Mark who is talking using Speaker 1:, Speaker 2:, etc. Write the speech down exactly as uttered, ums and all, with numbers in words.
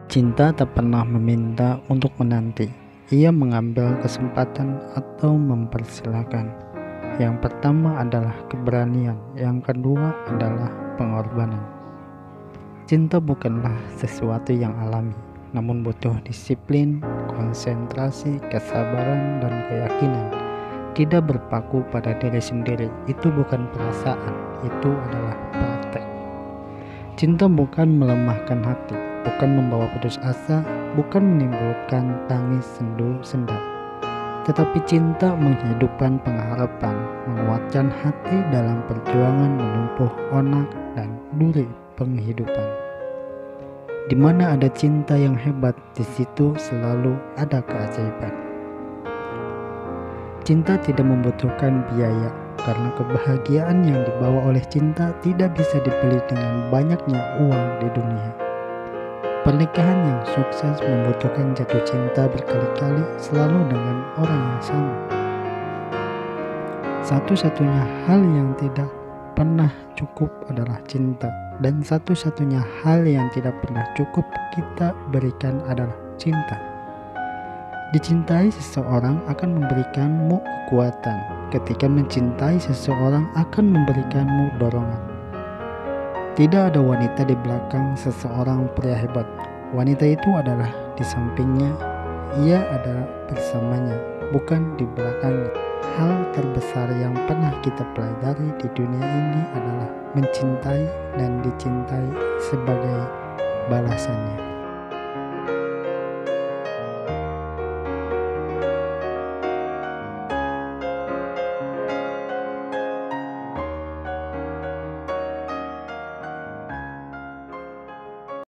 Speaker 1: Cinta tak pernah meminta untuk menanti. Ia mengambil kesempatan atau mempersilahkan. Yang pertama adalah keberanian, yang kedua adalah pengorbanan. Cinta bukanlah sesuatu yang alami, namun butuh disiplin, konsentrasi, kesabaran, dan keyakinan. Tidak berpaku pada diri sendiri, itu bukan perasaan, itu adalah praktek. Cinta bukan melemahkan hati, bukan membawa putus asa, bukan menimbulkan tangis sendu senda. Tetapi cinta menghidupkan pengharapan, menguatkan hati dalam perjuangan menumpuh onak dan duri penghidupan. Di mana ada cinta yang hebat, di situ selalu ada keajaiban. Cinta tidak membutuhkan biaya, karena kebahagiaan yang dibawa oleh cinta tidak bisa dibeli dengan banyaknya uang di dunia. Pernikahan yang sukses membutuhkan jatuh cinta berkali-kali selalu dengan orang yang sama. Satu-satunya hal yang tidak pernah cukup adalah cinta, dan satu-satunya hal yang tidak pernah cukup kita berikan adalah cinta. Dicintai seseorang akan memberikanmu kekuatan. Ketika mencintai seseorang akan memberikanmu dorongan. Tidak ada wanita di belakang seseorang pria hebat. Wanita itu adalah di sampingnya, ia ada bersamanya, bukan di belakangnya. Hal terbesar yang pernah kita pelajari di dunia ini adalah mencintai dan dicintai sebagai balasannya.